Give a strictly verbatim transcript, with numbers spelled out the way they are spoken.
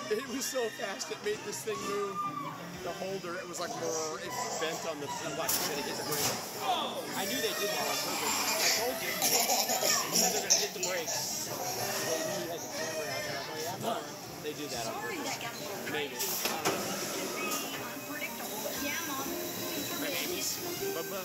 It was so fast, it made this thing move. The holder, it was like more, it bent on the, watch, it's gonna hit the brake. Oh! I knew they did that on purpose. I told you. They said they're gonna hit the brakes. They knew you had the camera out there. I'm like, yeah, huh. They do that on purpose. Maybe. I don't know. My babies. Bye-bye.